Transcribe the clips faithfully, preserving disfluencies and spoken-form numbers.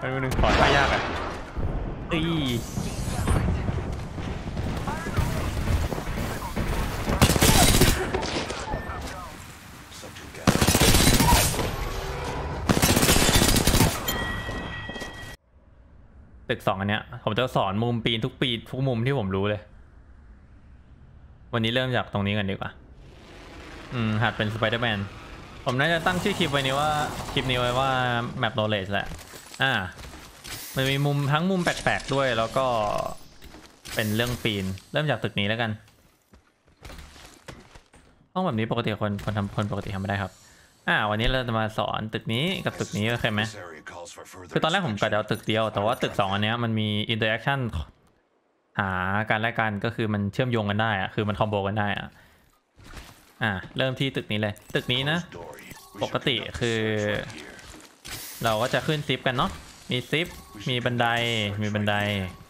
ไปมือหนึ่งขอท่ายากอ่ะอีตึกสองอันเนี้ยผมจะสอนมุมปีนทุกปีทุกมุมที่ผมรู้เลยวันนี้เริ่มจากตรงนี้กันดีกว่าอืมหัดเป็นสไปเดอร์แมนผมน่าจะตั้งชื่อคลิปไว้นี้ว่าคลิปนี้ไว้ว่า map knowledge แหละอ่ามันมีมุมทั้งมุมแปลกๆด้วยแล้วก็เป็นเรื่องปีนเริ่มจากตึกนี้แล้วกันห้องแบบนี้ปกติคนคนทำคนปกติทำไม่ได้ครับอ่าวันนี้เราจะมาสอนตึกนี้กับตึกนี้โอเคไหมคือตอนแรกผมกะจะเอาตึกเดียวแต่ว่าตึกสองอันนี้มันมีอินเตอร์แอคชั่นหาการแลกกันก็คือมันเชื่อมโยงกันได้อะคือมันคอมโบกันได้อะอ่าเริ่มที่ตึกนี้เลยตึกนี้นะปกติคือเราก็จะขึ้นซิปกันเนาะมีซิปมีบันไดมีบันได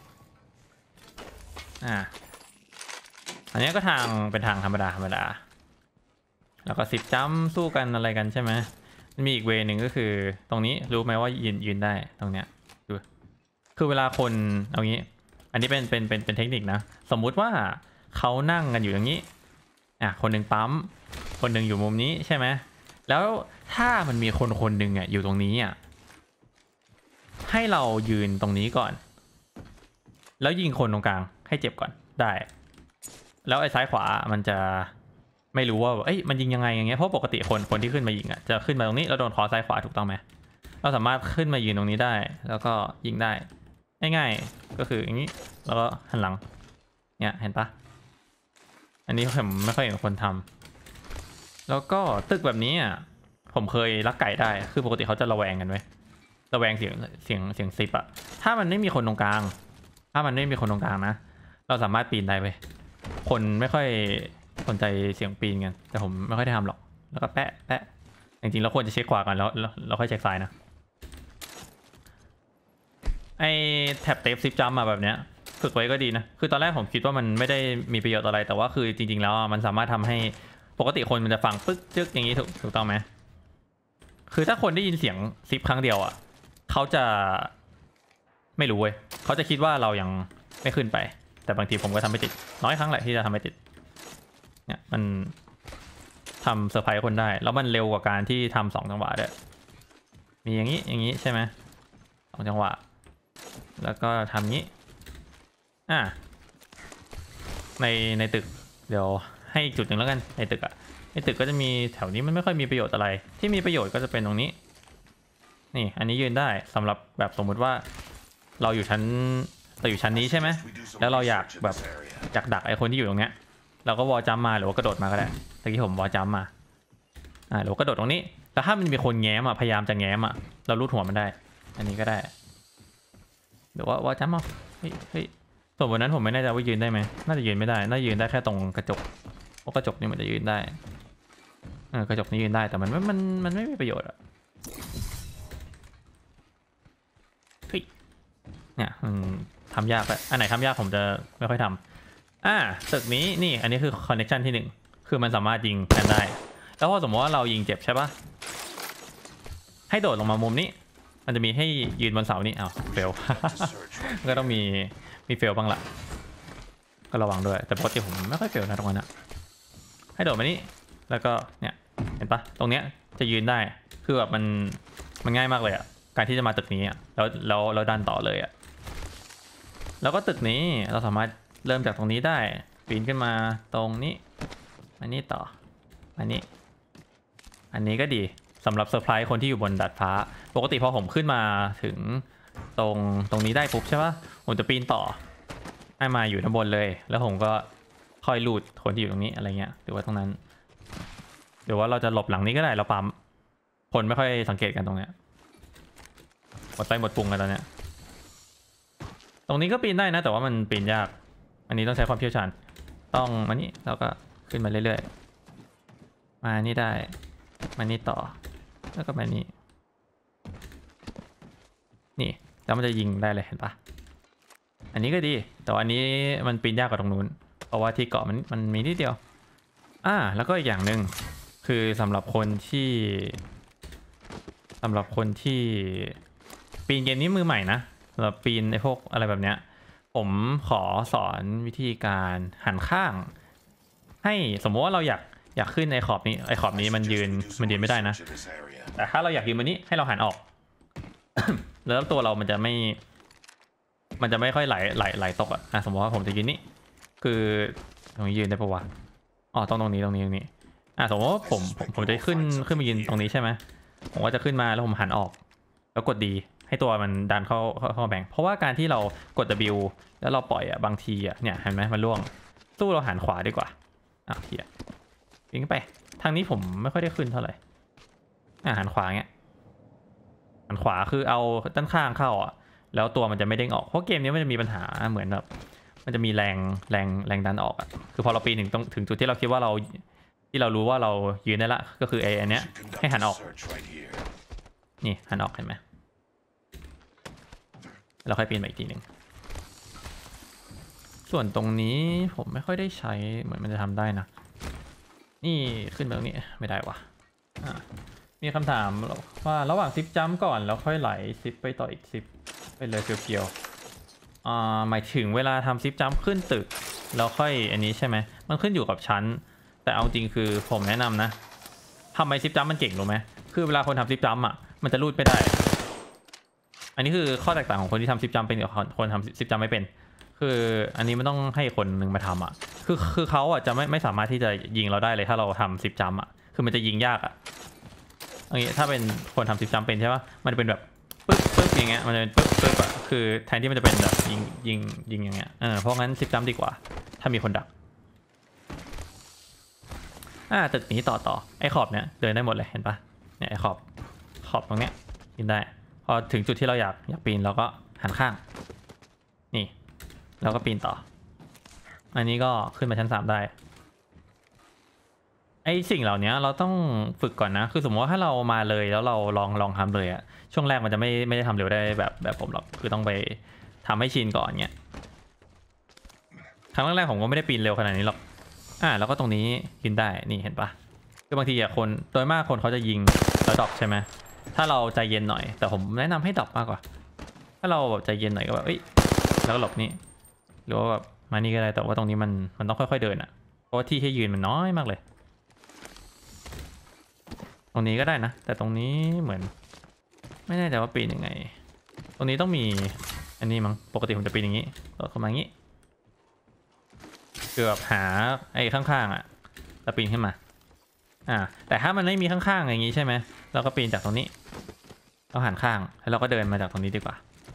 อ่าอันนี้ก็ทางเป็นทางธรรมดาธรรมดาแล้วก็สิบจัมสู้กันอะไรกันใช่ไหมมันมีอีกเวย์หนึ่งก็คือตรงนี้รู้ไหมว่ายืนยืนได้ตรงเนี้ยดูคือเวลาคนเอางี้อันนี้เป็นเป็นเป็นเป็นเทคนิคนะสมมุติว่าเขานั่งกันอยู่อย่างนี้อ่ะคนหนึ่งปั๊มคนหนึ่งอยู่มุมนี้ใช่ไหมแล้วถ้ามันมีคนคนหนึ่งอ่ะอยู่ตรงนี้อ่ะให้เรายืนตรงนี้ก่อนแล้วยิงคนตรงกลางให้เจ็บก่อนได้แล้วไอ้ซ้ายขวามันจะไม่รู้ว่าเอ้ยมันยิงยังไงอย่างเงี้ยเพราะปกติคนคนที่ขึ้นมายิงอ่ะจะขึ้นมาตรงนี้แล้วโดนคอซ้ายขวาถูกต้องไหมเราสามารถขึ้นมายืนตรงนี้ได้แล้วก็ยิงได้ง่ายๆก็คืออย่างนี้แล้วก็หันหลังเนี่ยเห็นปะอันนี้ผมไม่ค่อยเห็นคนทำแล้วก็ตึกแบบนี้อ่ะผมเคยลักไก่ได้คือปกติเขาจะระแวงกันไว้ระแวงเสียงเสียงเสียงซิปอ่ะถ้ามันไม่มีคนตรงกลางถ้ามันไม่มีคนตรงกลางนะเราสามารถปีนได้ไปคนไม่ค่อยสนใจเสียงปีนกันแต่ผมไม่ค่อยได้ทำหรอกแล้วก็แปะแปะจริงๆเราควรจะเช็คขวาก่อนแล้วเราค่อยเช็คซ้ายนะไอแท็บเทปซิปจัมมาแบบเนี้ยฝึกไว้ก็ดีนะคือตอนแรกผมคิดว่ามันไม่ได้มีประโยชน์อะไรแต่ว่าคือจริงๆแล้วมันสามารถทำให้ปกติคนมันจะฟังปึ๊กจึ๊กอย่างนี้ถูกถูกต้องไหมคือถ้าคนได้ยินเสียงซิปครั้งเดียวอ่ะเขาจะไม่รู้เว้ยเขาจะคิดว่าเรายังไม่ขึ้นไปแต่บางทีผมก็ทำไม่ติดน้อยครั้งแหละที่จะทำไม่ติดเนี่ยมันทำเซอร์ไพรส์คนได้แล้วมันเร็วกว่าการที่ทำสองจังหวะด้วยมีอย่างนี้อย่างนี้ใช่ไหมสองจังหวะแล้วก็ทำนี้อ่ะในในตึกเดี๋ยวให้อีกจุดหนึ่งแล้วกันในตึกอะในตึกก็จะมีแถวนี้มันไม่ค่อยมีประโยชน์อะไรที่มีประโยชน์ก็จะเป็นตรงนี้นี่อันนี้ยืนได้สำหรับแบบสมมุติว่าเราอยู่ชั้นเราอยู่ชั้นนี้ใช่ไหมแล้วเราอยากแบบอยากดักไอ้คนที่อยู่ตรงเนี้ยเราก็วอลจัมมาหรือว่ากระโดดมาก็ได้ตะกี้ผมวอลจัมมาอ่าหรือว่ากระโดดตรงนี้แต่ถ้ามันมีคนแง้มอ่ะพยายามจะแง้มอ่ะเราลูดหัวมันได้อันนี้ก็ได้หรือว่าวอลจัมมาเฮ้ยเฮ้ยส่วนบนนั้นผมไม่แน่ใจว่ายืนได้ไหมน่าจะยืนไม่ได้น่ายืนได้แค่ตรงกระจกเพราะกระจกนี่มันจะยืนได้เออกระจกนี่ยืนได้แต่มันมันมันไม่มีประโยชน์อ่ะเฮ้ยเนี่ยมันทำยากอะอันไหนทำยากผมจะไม่ค่อยทำอ่าตึกนี้นี่อันนี้คือคอนเนคชันที่หนึ่งคือมันสามารถยิงกันได้แล้วพอสมมติว่าเรายิงเจ็บใช่ปะให้โดดลงมามุมนี้มันจะมีให้ยืนบนเสานี่อ้าวเฟล ก็ต้องมีมีเฟลบ้างละก็ระวังด้วยแต่ปกติผมไม่ค่อยเฟลนะตรงนั้นอะให้โดดมานี่แล้วก็เนี่ยเห็นปะตรงเนี้ยจะยืนได้คือแบบมันมันง่ายมากเลยอะการที่จะมาตึกนี้อะแล้วแล้วเราดันต่อเลยอะแล้วก็ตึกนี้เราสามารถเริ่มจากตรงนี้ได้ปีนขึ้นมาตรงนี้อันนี้ต่ออันนี้อันนี้ก็ดีสำหรับเซอร์ไพรส์คนที่อยู่บนดาดฟ้าปกติพอผมขึ้นมาถึงตรงตรงนี้ได้ปุ๊บใช่ปะผมจะปีนต่อให้มาอยู่ด้านบนเลยแล้วผมก็คอยลูดคนที่อยู่ตรงนี้อะไรเงี้ยหรือว่าตรงนั้นหรือว่าเราจะหลบหลังนี้ก็ได้เราปั๊มคนไม่ค่อยสังเกตกันตรงเนี้ยหมดไปหมดปุงกันตอนเนี้ยตรงนี้ก็ปีนได้นะแต่ว่ามันปีนยากอันนี้ต้องใช้ความเชี่ยวชาญต้องมานี่เราก็ขึ้นมาเรื่อยๆมานี่ได้มานี่ต่อแล้วก็มานี่นี่แล้วมันจะยิงได้เลยเห็นปะอันนี้ก็ดีแต่อันนี้มันปีนยากกว่าตรงนู้นเพราะว่าที่เกาะมันมันมีนิดเดียวอ่าแล้วก็อีกอย่างหนึ่งคือสำหรับคนที่สำหรับคนที่ปีปีนเกมนี้มือใหม่นะสำหรับปีนไอ้พวกอะไรแบบเนี้ยผมขอสอนวิธีการหันข้างให้สมมติว่าเราอยากอยากขึ้นไอ้ขอบนี้ไอ้ขอบนี้มันยืนมันยืนไม่ได้นะแต่ถ้าเราอยากยืนบนนี้ให้เราหันออก แล้วตัวเรามันจะไม่มันจะไม่ค่อยไหลไหลไหลตกอ่ะอ่ะสมมติว่าผมจะยืนนี่คือตรงนี้ยืนได้ปะวะอ๋อตรงตรงนี้ตรงนี้ตรงนี้อ่ะสมมติว่าผมผมผมจะขึ้นขึ้นมายืนตรงนี้ใช่ไหมผมก็จะขึ้นมาแล้วผมหันออกแล้วกดดีให้ตัวมันดันเข้าเข้าแบ่งเพราะว่าการที่เรากด W แล้วเราปล่อยอ่ะบางทีอ่ะเนี่ยเห็นไหมมันล่วงสู้เราหันขวาดีกว่าอ่ะเทียวิ่งไปทางนี้ผมไม่ค่อยได้ขึ้นเท่าไหร่อ่ะหันขวาเงี้ยหันขวาคือเอาด้านข้างเข้าอ่ะแล้วตัวมันจะไม่เด้งออกเพราะเกมนี้มันจะมีปัญหาเหมือนแบบมันจะมีแรงแรงแรงดันออกอ่ะคือพอเราปีนถึงตรงถึงจุดที่เราคิดว่าเราที่เรารู้ว่าเรายืนได้ละก็คือไอ้อันเนี้ยให้หันออกนี่หันออกเห็นไหมเราค่อยปีนไปอีกทีหนึ่งส่วนตรงนี้ผมไม่ค่อยได้ใช้เหมือนมันจะทำได้นะนี่ขึ้นไปตรงนี้ไม่ได้วะมีคำถามว่าระหว่างซิปจัมป์ก่อนแล้วค่อยไหลซิปไปต่ออีกซิปไปเลยเพียวๆอ่าหมายถึงเวลาทำซิปจัมป์ขึ้นตึกแล้วค่อยอันนี้ใช่ไหมมันขึ้นอยู่กับชั้นแต่เอาจริงคือผมแนะนำนะทำไมซิปจัมป์มันเก่งรู้ไหมคือเวลาคนทำซิปจัมป์อ่ะมันจะรูดไม่ได้อันนี้คือข้อแตกต่างของคนที่ทำซิปจัมป์เป็นกับคนทำซิปจัมป์ไม่เป็นคืออันนี้มันต้องให้คนหนึ่งมาทำอ่ะคือคือเขาอ่ะจะไม่ไม่สามารถที่จะยิงเราได้เลยถ้าเราทำซิปจัมป์อ่ะคือมันจะยิงยากอ่ะอันนี้ถ้าเป็นคนทำซิปจัมป์เป็นใช่ปะมันจะเป็นแบบปึ๊บปึ๊บอย่างเงี้ยมันจะเป็นปึ๊บปึ๊บอ่ะคือแทนที่มันจะเป็นแบบยิงยิงยิงอย่างเงี้ยเออเพราะงั้นซิปจัมป์ดีกว่าถ้ามีคนดักอ่าตึกนี้ต่อต่อไอ้ขอบเนี้ยเดินได้หมดเลยเห็นปะเนี่ยไอ้ขอบขอบตรงเนี้ยยิงได้พอถึงจุดที่เราอยากอยากปีนเราก็หันข้างนี่แล้วก็ปีนต่ออันนี้ก็ขึ้นมาชั้นสามได้ไอสิ่งเหล่านี้เราต้องฝึกก่อนนะคือสมมติว่าถ้าเรามาเลยแล้วเราลองลองทำเลยอะช่วงแรกมันจะไม่ไม่ได้ทำเร็วได้แบบแบบผมหรอกคือต้องไปทำให้ชินก่อนเนี้ยครั้งแรกๆผมก็ไม่ได้ปีนเร็วขนาดนี้หรอกอ่าแล้วก็ตรงนี้ยิงได้นี่เห็นปะคือบางทีอะคนโดยมากคนเขาจะยิงแล้วดรอปใช่ไหมถ้าเราใจเย็นหน่อยแต่ผมแนะนำให้ดรอปมากกว่าถ้าเราแบบใจเย็นหน่อยก็แบบเอ้ยแล้วก็หลบนี่หรือว่าแบบมานี่ก็ได้แต่ว่าตรงนี้มันมันต้องค่อยๆเดินอะเพราะว่าที่ให้ยืนมันน้อยมากเลยตรงนี้ก็ได้นะแต่ตรงนี้เหมือนไม่แน่ใจว่าปีนยังไงตรงนี้ต้องมีอันนี้มั้งปกติผมจะปีนอย่างนี้โดดเข้ามาอย่างนี้คือแบบหาไอ้ข้างๆอ่ะแล้วปีนขึ้นมาอ่าแต่ถ้ามันไม่มีข้างๆอย่างนี้ใช่ไหมเราก็ปีนจากตรงนี้เราหันข้างแล้วเราก็เดินมาจากตรงนี้ดีกว่า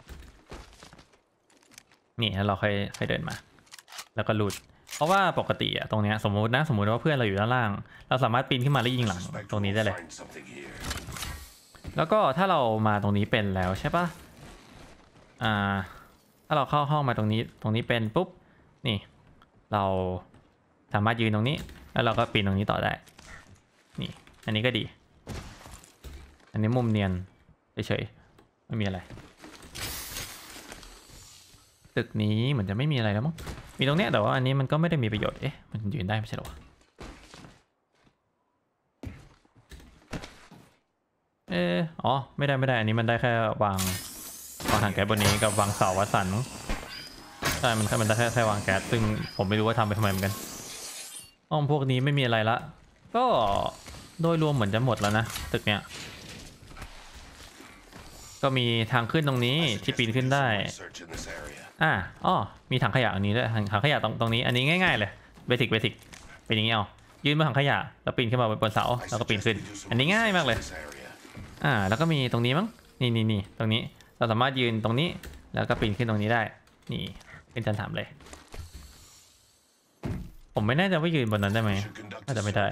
นี่แล้วเราค่อยค่อยเดินมาแล้วก็ลูดเพราะว่าปกติอะตรงเนี้ยสมมุตินะสมมุติว่าเพื่อนเราอยู่ด้านล่างเราสามารถปีนขึ้นมาแล้วยิงหลังตรงนี้ได้เลยแล้วก็ถ้าเรามาตรงนี้เป็นแล้วใช่ปะอ่าถ้าเราเข้าห้องมาตรงนี้ตรงนี้เป็นปุ๊บนี่เราสามารถยืนตรงนี้แล้วเราก็ปีนตรงนี้ต่อได้นี่อันนี้ก็ดีอันนี้มุมเนียนเฉยๆไม่มีอะไรตึกนี้เหมือนจะไม่มีอะไรแล้วมั้งมีตรงเนี้ยแต่ว่าอันนี้มันก็ไม่ได้มีประโยชน์เอ๊ะมันยืนได้ไม่ใช่หรอเอออ๋อไม่ได้ไม่ได้อันนี้มันได้แค่วางวางถังแก๊สบนนี้กับวางเสาวัดสันใช่มันแค่มันได้แค่แค่วางแก๊สซึ่งผมไม่รู้ว่าทำไปทำไมเหมือนกันห้องพวกนี้ไม่มีอะไรละก็โดยรวมเหมือนจะหมดแล้วนะตึกเนี้ยก็มีทางขึ้นตรงนี้ที่ปีนขึ้นได้อ่าอ๋อมีถังขยะอันนี้ด้วยถังขยะตรงตรงนี้อันนี้ง่ายๆเลยเบสิกเบสิกเป็นอย่างนี้เอายืนบนถังขยะแล้วปีนขึ้นมาบนเสาแล้วก็ปีนขึ้นอันนี้ง่ายมากเลยอ่าแล้วก็มีตรงนี้มั้งนี่นี่นี่ตรงนี้เราสามารถยืนตรงนี้แล้วก็ปีนขึ้นตรงนี้ได้นี่เป็นชั้นสามเลยผมไม่แน่ใจว่ายืนบนนั้นได้ไหมน่าจะไม่ได้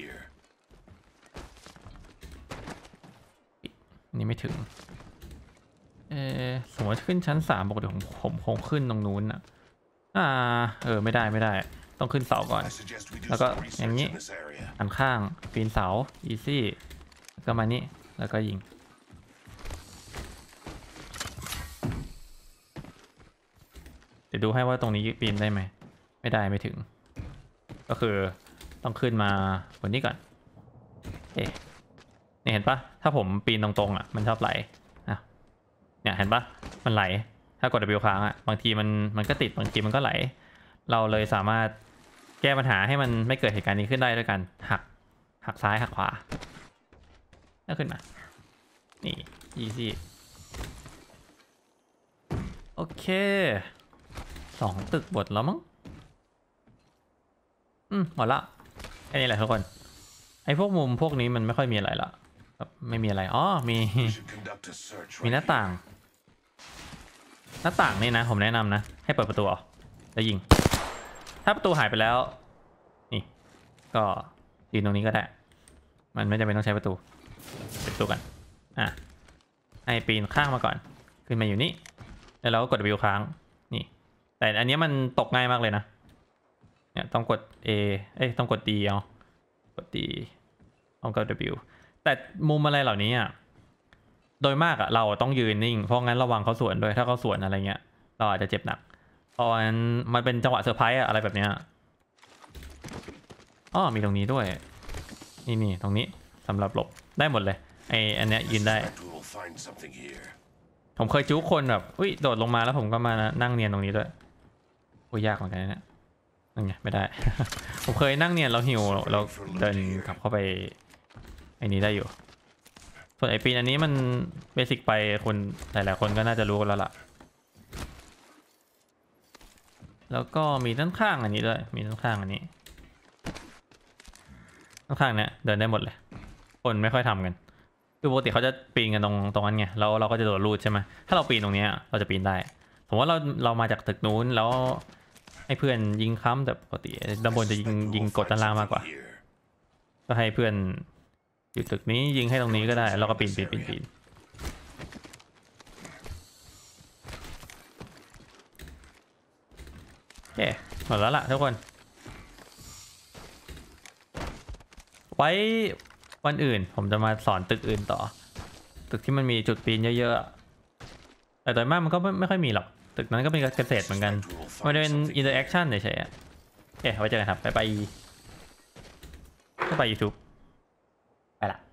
อันนี้ไม่ถึงเออสมมติขึ้นชั้นสามปกติผมผมคงขึ้นตรงนู้นอ่ะอ่าเออไม่ได้ไม่ได้ต้องขึ้นเสาก่อนแล้วก็อย่างนี้อันข้างปีนเสา easy ก็มานี่แล้วก็ยิงเดี๋ยวดูให้ว่าตรงนี้ปีนได้ไหมไม่ได้ไม่ถึงก็คือต้องขึ้นมาบนนี้ก่อนเอ๊ะนี่เห็นปะถ้าผมปีนตรงๆอ่ะมันชอบไหลอ่ะเนี่ยเห็นปะมันไหลถ้ากด W ค้างอ่ะบางทีมันมันก็ติดบางทีมันก็ไหลเราเลยสามารถแก้ปัญหาให้มันไม่เกิดเหตุการณ์นี้ขึ้นได้ด้วยการหักหักซ้ายหักขวาแล้วขึ้นมานี่ easy โอเคสองตึกบทแล้วมั้งอืมหมดละแค่นี้แหละทุกคนไอ้พวกมุมพวกนี้มันไม่ค่อยมีอะไรละไม่มีอะไรอ๋อมีมีหน้าต่างหน้าต่างนี่นะผมแนะนำนะให้เปิดประตูออกแล้วยิงถ้าประตูหายไปแล้วนี่ก็ยืนตรงนี้ก็ได้มันไม่จำเป็นต้องใช้ประตูปิดประตูกันอ่ะให้ปีนข้างมาก่อนขึ้นมาอยู่นี่แล้วเราก็กด W ค้างนี่แต่อันนี้มันตกง่ายมากเลยนะเนี่ยต้องกด A เอ้ยต้องกด D เอากด D ต้องกด W แต่มุมอะไรเหล่านี้อ่ะโดยมากอ่ะเราต้องยืนนิ่งเพราะงั้นระวังเขาสวนด้วยถ้าเขาสวนอะไรเงี้ยเราอาจจะเจ็บหนักเพราะงั้นมันเป็นจังหวะเซอร์ไพรส์อะอะไรแบบเนี้ยอ๋อมีตรงนี้ด้วยนี่นี่ตรงนี้สำหรับหลบได้หมดเลยไออันเนี้ยยืนได้ผมเคยจู๊คนแบบอุ้ยโดดลงมาแล้วผมก็มานั่งเนียนตรงนี้ด้วยโอ้ยยากเหมือนกันเนี่ยนั่นไงไม่ได้ ผมเคยนั่งเนียนเราหิวเราเดินกลับเข้าไปไอ้นี้ได้อยู่ส่วนไอปีนอันนี้มันเบสิกไปคนหลายๆคนก็น่าจะรู้กันแล้วล่ะแล้วก็มีด้านข้างอันนี้ด้วยมีด้านข้างอันนี้ด้านข้างเนี้ยเดินได้หมดเลยคนไม่ค่อยทำกันคือปกติเขาจะปีนกันตรงตรงนั้นไงแล้วเราก็จะโดดรูดใช่ไหมถ้าเราปีนตรงนี้เราจะปีนได้ผมว่าเราเรามาจากตึกนู้นแล้วให้เพื่อนยิงค้ำแต่ปกติด้านบนจะยิงยิงกดด้านล่างมากกว่าก็ให้เพื่อนอยู่ตึกนี้ยิงให้ตรงนี้ก็ได้แล้วก็ปีนปีนปีนปีนโอเคหมดแล้วล่ะทุกคนไว้วันอื่นผมจะมาสอนตึกอื่นต่อตึกที่มันมีจุดปีนเยอะๆแต่โดยมากมันก็ไม่ไม่ค่อยมีหรอกตึกนั้นก็เป็นเกษตรเหมือนกันมันเป็นอินเตอร์แอคชั่นเฉยๆโอเคไว้เจอกันครับไปไปไปไป YouTube ไปละ